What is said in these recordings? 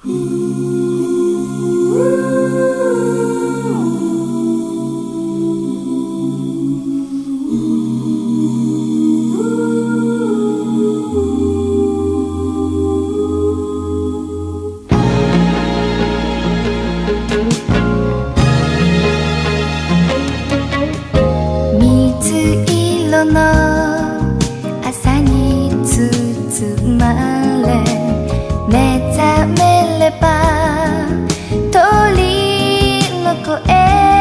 朝に包まれ目覚めれば鳥の声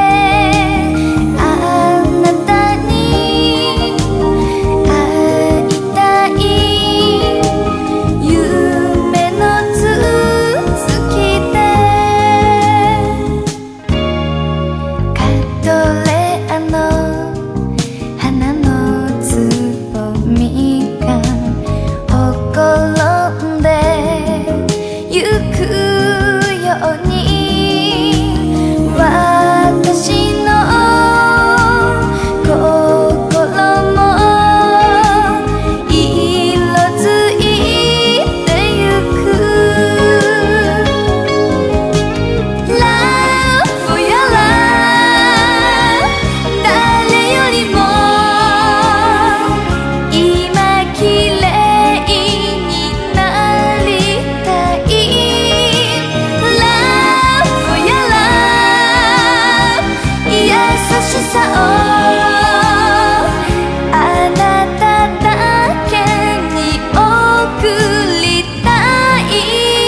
あなたに会いたい夢の続きでカトレアの花のつぼみがほころんでゆくように私の心も色づいてゆく Love your love 誰よりも今綺麗になりたい Love your love 優しさをあなただけに送りたい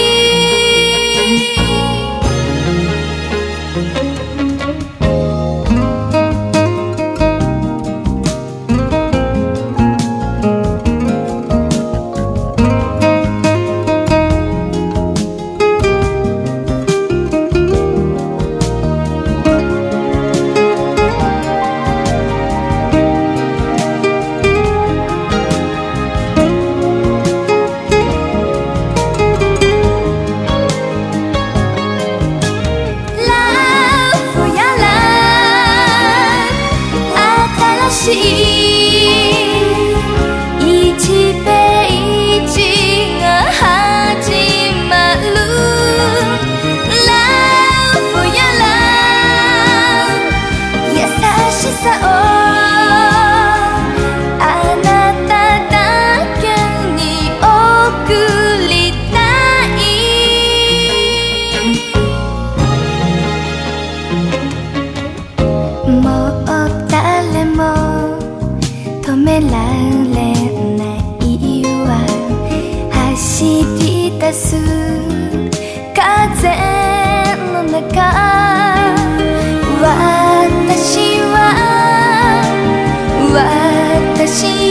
新しい1ページが始まる Love your love 優しさをあなただけに送りたいもう誰も止められないわ走り出す風の中私は